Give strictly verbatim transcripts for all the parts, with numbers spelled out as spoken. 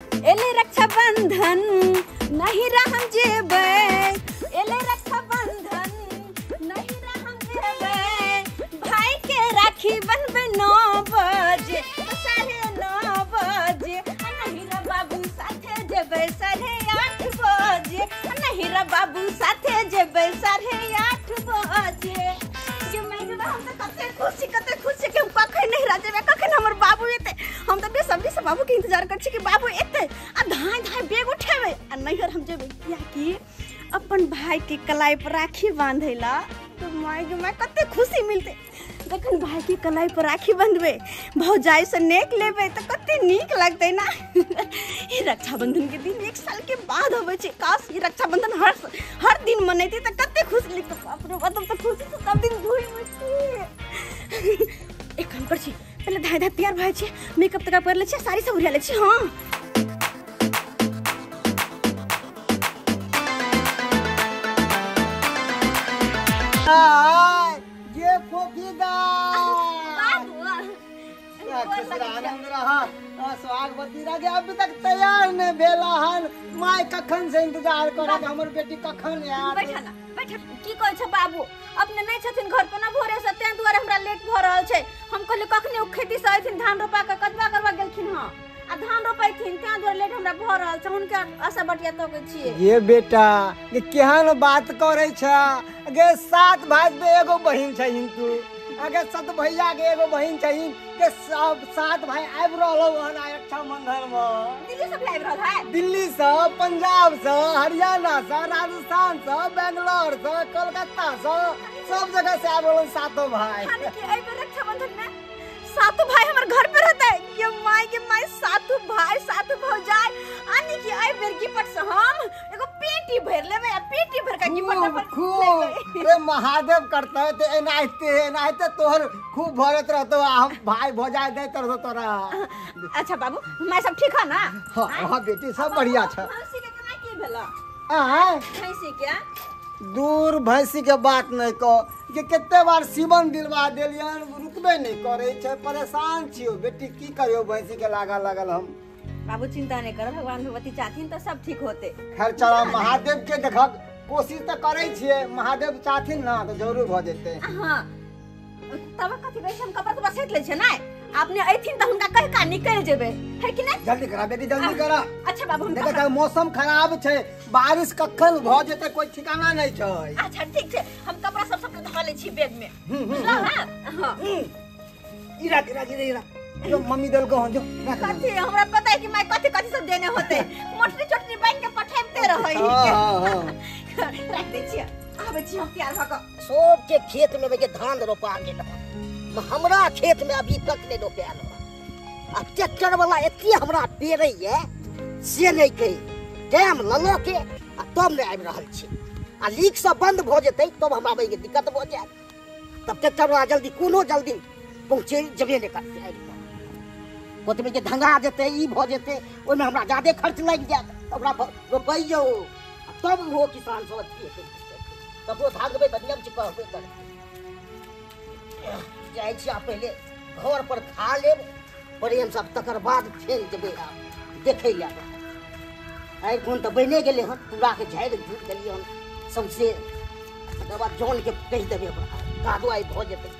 एले रक्षा बंधन नहीं रहम जेबे, एले रक्षा बंधन नहीं रहम जेबे, भाई के राखी बनबे नौ बजे साढ़े नौ बजे, नहीं रे बाबू साथे जेबे साढ़े आठ बजे, नहीं रे बाबू साथे जेबे साढ़े आठ बजे। ये मैं जो हम तो कते खुशी कते खुशी के कखे नहीं राजे में कखे हमर बाबू एते, हम तो बेसब्री से बाबू के इंतजार कर छी कि बाबू एते आ धाय धाय बेग उठेबे आ नैहर हम जेबे या कि अपन भाई के कलाई पर राखी बांधेला। तो माय के मैं कते खुशी मिलते जखन भाई के कलाई पर राखी बंधबे भौजाई से नेक लेबे तो कते नीक लगते ना। ये रक्षाबंधन के दिन एक साल के बाद होवे छे, काश ये रक्षाबंधन हर हर दिन मनैती तो कते खुशी लगते। बाप रे बाप तो खुशी से सब दिन धुई मची। एक काम कर छी पहले धाय धाय तैयार भए छी, मेकअप तक कर ले छी, साड़ी सब उड़ा ले छी। हां ये फोकीदा आनंद रहा स्वागवती रह गया, अभी तक तैयार नहीं भेला हन। माय कखन से इंतजार करत हमर बेटी कखन यार। बैठा ना बैठा की कहै छ बाबू, अपने नहीं छथिन घर पे ना भोरे से तें दुआरे हमरा लेट भ रहल छै। हम कहले कखने खेती से आइथिन धान रोपा के कतबा करवा गेलखिन। हां आ धान रोपैथिन तें दुआरे लेट हमरा भ रहल छै, हुनके आशा बटिया तकै छियै। ये बेटा ये केहन बात करे छ, गे सात भाई में एगो बहिन छै तू, अगे सत भैया के एगो बहिन छै के सब सात भाई आबि रहलो हन रक्षाबंधन में। दिल्ली से आबि रहल है, दिल्ली से, पंजाब से, हरियाणा से, राजस्थान से, बेंगलोर से, कोलकाता से, सब जगह से आबि रहलो सातों भाई। यानी कि एहि बेर रक्षाबंधन में सातों भाई हमर घर पे रहते है। के माय के माय सातों भाई सातों भौजाई यानी कि एहि बेर गिफ्ट से हम एगो पेटी भर लेबे, आ पेटी भर के गिफ्ट पर खूब रे महादेव करता है ते एनाइते एनाइते तोहर खूब भरत रहतो, हम भाई भौजाई देत रहतो तोरा। अच्छा बाबू मैं सब ठीक है ना? हां हां बेटी सब बढ़िया छ। भैंसी के केना की भेला? हां भैंसी के दूर भैंसी के बात नहीं को, ये कितने बार सीवन दिलवा देलियन रुकबे नहीं करे छे, परेशान छियो बेटी की करियो भैंसी के लागा लागल हम। बाबू चिंता नहीं कर, भगवान भगवती चाहथिन तो सब ठीक होते। खैर चलो महादेव के देख कोशिश तो करे छिए, महादेव चाहथिन ना तो जरूर भ जेते। हां तब कथि कहै हम कपड़ा तो बसेट ले छै ना, आपने आइथिन त हुनका कह का निकल जेबे है कि नहीं? जल्दी करा बेटी जल्दी करा। अच्छा बाबू हम देखा जा मौसम खराब छै, बारिश कखन भ जेते कोई ठिकाना नहीं छै। अच्छा ठीक छै हम कपड़ा सब सब धो ले छी बैग में। हां हां इरा इरा इरा जो मम्मी दल को हो जो कथि हमरा पता है कि मैं कथि कथि सब देने होते, मोटरी चटनी बांध के पठाइते रहै। हां हां रख दे छी आबे छी हम तैयार भ क। सब के खेत में के धान रोपा गेल, हमरा खेत में अभी तक नहीं रोपायल। आ ट्रैक्टर वाला एते हमरा पेरै है से नहीं कही टाइम ललो के आ तब नहीं आबि रहल छी। आ लीक से बंद भ जेतै तब हमरा आबै के दिक्कत भ जायत, तब ट्रैक्टर वाला जल्दी कोनो जल्दी पहुँचे जबे नहीं करते। आबि ओतबे के धंगा जेतै ई भ जेतै, ओइमे हमरा ज्यादा खर्च लागि जायत, हमरा रोपैयो तब हो किसान सब अथी हेतै, तब वो भागबै त नियम कहबै करतै। जाय छी आ पहले घर पर खा लेब प्रेम सब, तकर बाद फेर जेबै देखै ले। आइ कोन त बने गेलै हन, पूरा के झाड़ि झूठ देलियै हन सबसे, तकर बाद जौन के कहि देबै ओकरा कादो आइ भ जेतै।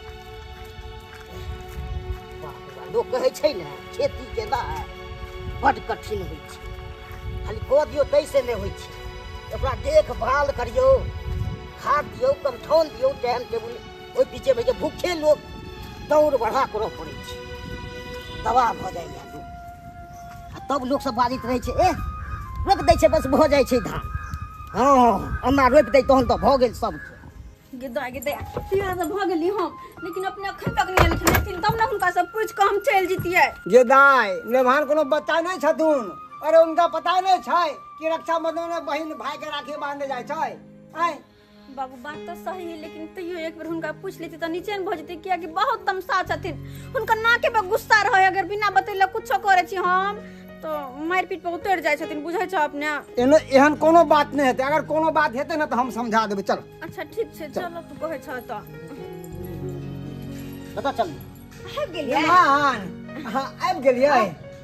लोग कहै छै ने खेती के ना बड़ कठिन होइ छै, खाली कह दियौ तैसे नहीं होइ छै, ओकरा देखभाल करियौ, खाद दियौ, कमठौन दियौ, टाइम टेबुल। ओहि पीछे में भूखे लोग दौड़ बढ़ा करऽ पड़े छै, तबाह भ जाइए लोग। आ तब लोग सब बाजित रहे छै ए रोप दै छै बस भ जाइ छै धान। हाँ हमरा रोप दै तहन तऽ भ गेल सब। गिद्दा गिद्दा तैयार त भ गेली हम, लेकिन अपने अखन तक नहीं एलखिन, तब ना हुनका सब पूछ के हम चल जतियै। गे दाई नेभान कोनो बता नहीं छथुन, अरे उनका पता नहीं छै कि रक्षाबंधन में बहन भाई के राखी बांधे जाय छै। आय बाबू बात तो सही है, लेकिन तैयो एक बार हुनका पूछ लेती तो नीचे भ जेतै, किया कि बहुत तमसा छथिन, हुनका नाके पे गुस्सा रहे, अगर बिना बतैले कुछो करे छी हम तो मार पीट पे उतर जाय छथिन, बुझै छ अपने। एनो एहन कोनो बात नहीं हेतै, अगर कोनो बात हेतै ना तो हम समझा देबै। चल अच्छा ठीक छै चलो तू कहै छ त बता चल आबि गेलियै। हां हां आबि गेलियै।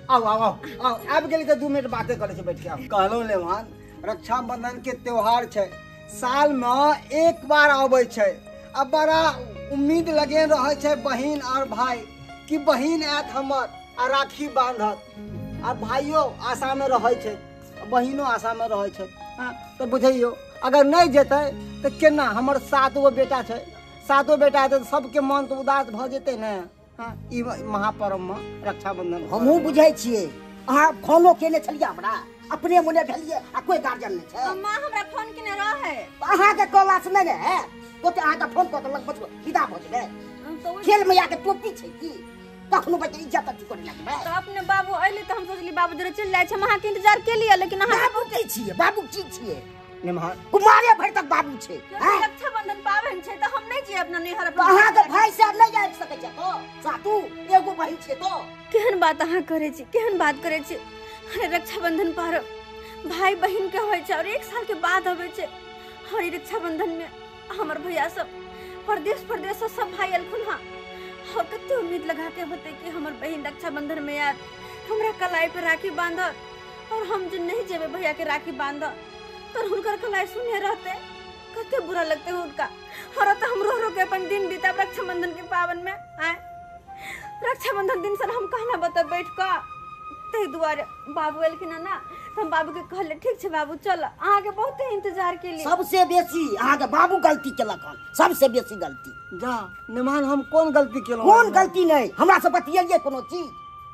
आओ आओ आओ आओ आबि गेली तऽ दू मिनट बाते करे छै बैठ के। कहलहुँ लेमहन रक्षाबंधन के त्योहार छै, साल में एक बार आबै छै। अब बड़ा उम्मीद लगे रहे छै बहिन और भाई कि बहिन आयत हमर आ राखी बांधत आ भाइयों आशा में रहे छै, बहिनो आशा में रहे छै। हाँ तो बुझियो अगर नहीं जेते तो केना? हमर सात गो बेटा छै, सातो बेटा हेतै तो सबके मन तो उदास भ जेतै ने। हाँ ई महापर्व में रक्षाबंधन हमहूँ बुझै छियै। अहाँ फोनो केने छलियै हमरा, अपने मुने भेलियै आ कोई गार्जियन नहीं छै। माँ हमरा फोन केने रहे अहाँ के क्लास में ने है ओते अहाँ के फोन कर लग बचबो विदा भ जेबै। तो खेल में आके टोपी छै की कखनो बच्चे इज्जत अथी करे लगबै। तो अपने बाबू अइले तो हम सोचली बाबू जरे चल जाय छै, हम अहाँ के इंतजार के लिए, लेकिन अहाँ बाबू की छियै? बाबू की छियै? निमहार कुमारे भर तक बाबू छै। रक्षाबंधन पावन छै तो हम नहीं जे अपना नैहर तो अहाँ के भाई से नहीं जा सकै छै तो सातू एगो बहिन छै तो केहन बात अहाँ करे छी, केहन बात करे छी। अरे रक्षाबंधन पर भाई बहन के होय छै और एक साल के बाद होवे छै। और रक्षाबंधन में हमर भैया सब परदेश परदेश से सब भाई अलखुन हां और कते उम्मीद लगाते होते कि हमर बहन रक्षाबंधन में यार हमरा कलाई पे राखी बांधत और हम जो नहीं जेबे भैया के राखी बांधत तो हुनकर कलाई सुने रहते, कते बुरा लगते हो उनका। और तो हम रो रो के अपन दिन बीता रक्षाबंधन के पावन में आए। रक्षाबंधन दिन सर हम कहना बता बैठ का ते दुआरे बाबू एलखिन ना तो हम बाबू के कहले ठीक छै बाबू चल, अहाँ के बहुत इंतजार के लिए। सबसे बेसी अहाँ के बाबू गलती केलक हन, सबसे बेसी गलती। जा निमहान हम कौन गलती केलहुँ? कौन गलती नहीं हमरा से बतियलिए कोनो चीज?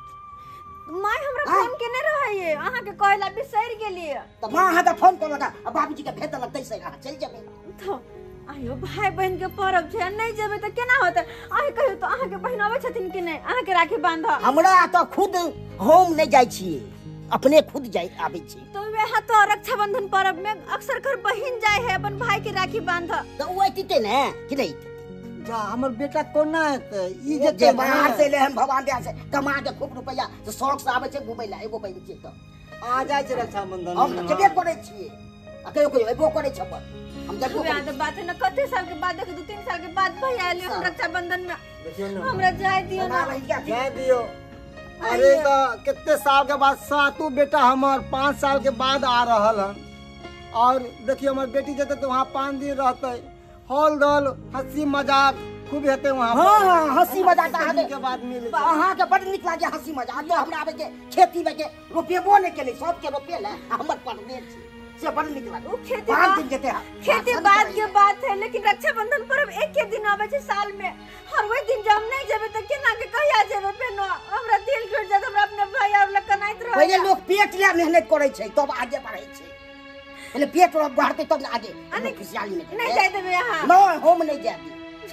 माय हमरा फोन केने रहैये, अहाँ के कहला बिसरि गेलिए। त मां अहाँ के फोन करलक आ बाबूजी के भेज देलक तैसे अहाँ चल जेबै। तो आयो भाई बहन के पर्व छै, नहीं जेबै त केना होतै? अहाँ कहियो तो अहाँ के बहन आबै छथिन कि नहीं अहाँ के राखी बांधा? हमरा तो खुद होम नहीं जाय छियै, अपने खुद जाय आबै छी। तो वह तो रक्षाबंधन पर्व में अक्सर कर बहन जाय है अपन भाई के राखी बांधा। तो वो अइते ने कि नहीं? जा हमर बेटा कोना हेतै? ई जे जे बाहर से ले हम भगवान दया से कमा के खूब रुपया तो शौक से आबै छै घुमै ला एगो बहिन छै त आ जाय छै रक्षाबंधन। हम जेबे करै छियै आ कहियो कहियो एबो करै छै अपन हम जब याद बात है ना कते साल के बाद देख दो तीन साल के बाद भैया आइले हम रक्षाबंधन में। देखियो ना हमरा जाय दियो ना जाय दियो। अरे तो कितने साल के बाद सातों बेटा हमर पाँच साल के बाद आ रहल हन और देखियो हमर बेटी जेते तो वहाँ पाँच दिन रहते, हॉल दल हंसी मजाक खूब हेते वहाँ। हाँ हंसी मजाक के बाद मिले अहाँ के बड़ निक लागे हंसी मजाक। तो हमरा आबे के खेती में के रोपेबो नहीं केले, सब के रोपे ले हमर परदेश छै से बड़ निक लागे। वो खेती पाँच बात दिन जेते खेती बात के बात है, लेकिन रक्षाबंधन पर्व एक के दिन आवे छै साल में और वही दिन जब नहीं जेबे त केना के कहिया जेबे पेनो? हमरा दिल टूट जात, हमरा अपने भाई और लकनाइत रह। पहले लोग पेट ले मेहनत करे छै तब आगे बढ़े छै, पहले पेट और बढ़ते तब आगे अने खुशहाली में नहीं जाय देबे यहां। नहीं हम नहीं जाती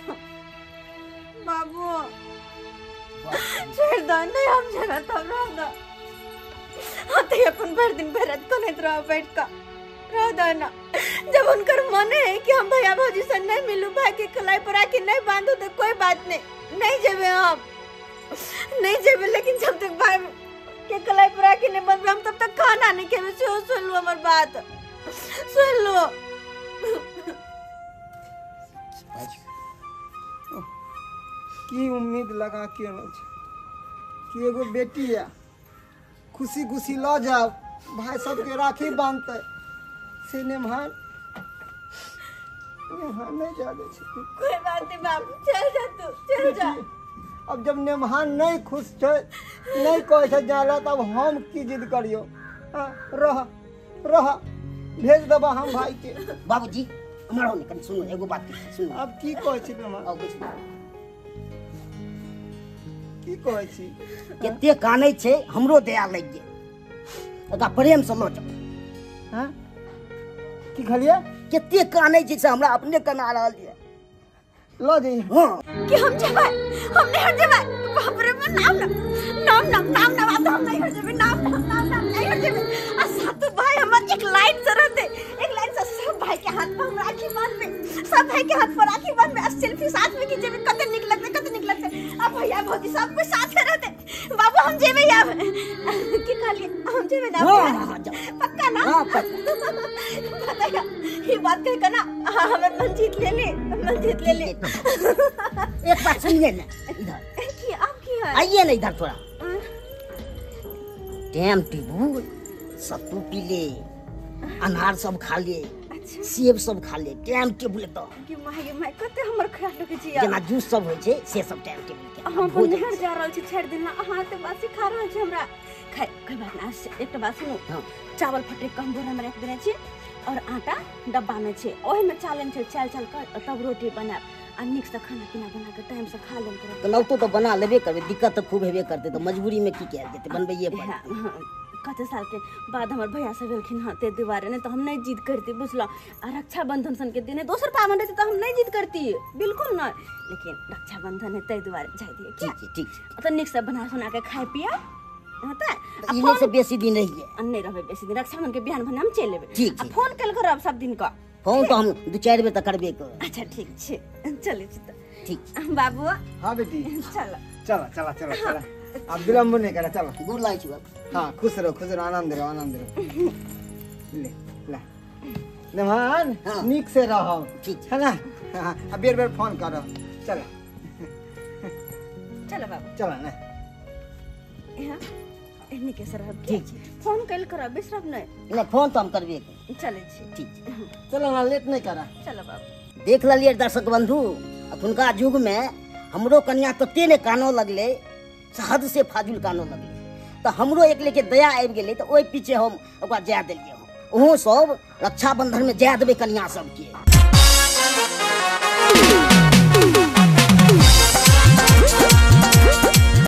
बाबू छोड़ दो, नहीं हम जेबे तब रह दो। हाथे अपन भर दिन भरत कनैत रह बैठ का रह दो ना। जब उनकर मन है कि हम भैया भौजी से नहीं मिलू, भाई के कलाई पर आके नहीं बांधू तो कोई बात नहीं, नहीं जेबे हम नहीं जेबे। लेकिन जब तक भाई के कलाई पर आके नहीं बांधबे हम तब तक खाना नहीं खेबे। सुन सुन लो हमर बात, सुन लो। की उम्मीद लगा के न छै कि एगो बेटी है खुशी खुशी ल जाओ भाई सबके राखी बांधते से निमहार निमहार नहीं जाने छै। कोई बात नहीं बाबू चल जा तू चल जा। अब जब निमहार नहीं खुश छै नहीं कहे छै जाला तब हम की जिद करियो? हाँ, रह रह भेज देबा हम भाई के। बाबूजी हमरा ने कनी सुनो एगो बात सुनो। अब की कहे छी निमहार? अब बुझ की कहे छी? केते कानै छै हमरो दया लग गेल ओका प्रेम से ल जाओ। हां की खलिए? केते कानै छै से हमरा अपने कना रहल है ल जई। हां कि हम जेबै हम नहीं हट जेबै। बाप रे नाम नाम नाम नाम नाम नाम नहीं हट जेबै, नाम नाम नाम नहीं हट जेबै। आ सातों भाई हमर एक लाइन से रहते, एक लाइन से सब भाई के हाथ पर हम राखी बांधबे, सब भाई के हाथ पर राखी बांधबे आ सेल्फी साथ में खींचबे। कते निक लगते कते निक लगते। अब भैया भौजी सब कोई साथ में रहते। बाबू हम जेबै अब की कहलिए हम जेबै ना? हां जाओ पक्का ना? हां पक्का। बताया ये बात कह के ना हमर मन जीत ले ले, मन जीत ले ले। एक बात सुनिए ना इधर की आप की है? आइए ना इधर थोड़ा। टाइम टेबुल सत्तू पी ले, अनार सब खा ले, अच्छा सेब सब खा ले, टाइम टेबुल एकदम कि माय माय कते हमर ख्याल रखे छी जेना जूस सब होइ छै से सब टाइम टेबुल के अहाँ अपन नहर जा रहल छी छोड़ दिन अहाँ त बासी खा रहल छी हमरा खाय कोई बात ना एकटा बात सुनो हाँ। चावल फटे कम बोरा में रख देने छी और आटा डब्बा में छै ओहि में चालन छै चाल चाल कर तब रोटी बनाब आ नीक से खाना पीना बना के टाइम से खा लेल करब केनाहितो तो बना लेबे करबे, दिक्कत तो खूब हेबे करते, तो मजबूरी में की कयल जेतै, बनबैये पड़तै। हाँ, कते साल के बाद हमर भैया सब गेलखिन हाँ ते दुआरे नहीं तो हम नहीं जिद करती बुझलो आ रक्षा बंधन सन के दिन दोसर पावन रहती तो हम नहीं जिद करती बिल्कुल नहीं, लेकिन रक्षा बंधन है ते दुआरे जाय दिए ठीक है ठीक है, तो निक से बना सुना के खाए पिया होता है इने से बेसी दिन रहिए, नहीं रहबे बेसी दिन रक्षा बंधन के बिहान भने हम चल लेबे ठीक आ ठीक। फोन कल करब सब दिन का फोन तो हम दू चार बेर तक करबे कर। अच्छा ठीक छे चले छी ठीक तो बाबू हाँ बेटी चलो चलो चलो चलो चलो अब विलम्ब नहीं करा, चलो। गोर लागै छी बाबू। हाँ खुश रहो खुश रहो, आनंद रहो आनंद रहो। ले ला मेहमान हाँ। नीक से रहो ठीक है ना। हाँ अब बेर बेर फोन करो, चलो चलो बाबू चलो ना। यहाँ एनी के सर ठीक छै, फोन कल करब बिसरब नहीं नहीं फोन तो हम करबे कर। चले छी ठीक छै, चलो ना लेट नहीं करा। चलो बाबू देख लिये दर्शक बंधु, अखुनका युग में हमरो कन्या तते ने कानो लगले, हद से फाजुल कानो लगले, तो हमरो एक लेके दया आबि गेलै, तो ओहि पीछे हम ओकरा जाय देलियै हम। ओहो सब रक्षाबंधन में जाय देबै कन्या सबके।